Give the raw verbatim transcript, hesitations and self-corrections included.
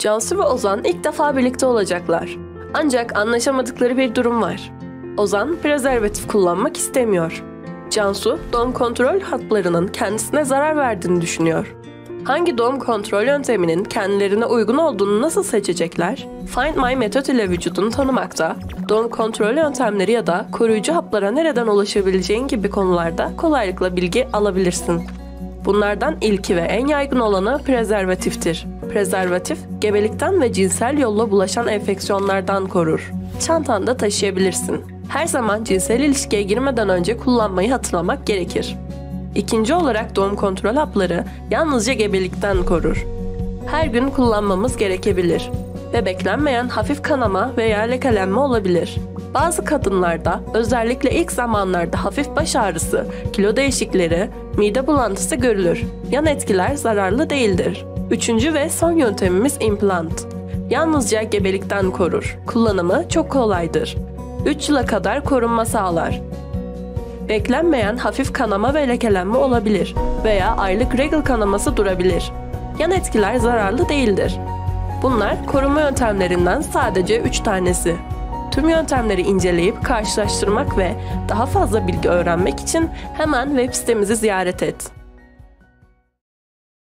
Cansu ve Ozan ilk defa birlikte olacaklar. Ancak anlaşamadıkları bir durum var. Ozan prezervatif kullanmak istemiyor. Cansu, doğum kontrol haplarının kendisine zarar verdiğini düşünüyor. Hangi doğum kontrol yönteminin kendilerine uygun olduğunu nasıl seçecekler? Find My metot ile vücudunu tanımakta, doğum kontrol yöntemleri ya da koruyucu haplara nereden ulaşabileceğin gibi konularda kolaylıkla bilgi alabilirsin. Bunlardan ilki ve en yaygın olanı prezervatiftir. Prezervatif, gebelikten ve cinsel yolla bulaşan enfeksiyonlardan korur. Çantanda taşıyabilirsin. Her zaman cinsel ilişkiye girmeden önce kullanmayı hatırlamak gerekir. İkinci olarak doğum kontrol hapları yalnızca gebelikten korur. Her gün kullanmamız gerekebilir ve beklenmeyen hafif kanama veya lekelenme olabilir. Bazı kadınlarda, özellikle ilk zamanlarda hafif baş ağrısı, kilo değişikleri, mide bulantısı görülür. Yan etkiler zararlı değildir. Üçüncü ve son yöntemimiz implant. Yalnızca gebelikten korur. Kullanımı çok kolaydır. üç yıla kadar korunma sağlar. Beklenmeyen hafif kanama ve lekelenme olabilir veya aylık regl kanaması durabilir. Yan etkiler zararlı değildir. Bunlar koruma yöntemlerinden sadece üç tanesi. Tüm yöntemleri inceleyip karşılaştırmak ve daha fazla bilgi öğrenmek için hemen web sitemizi ziyaret et.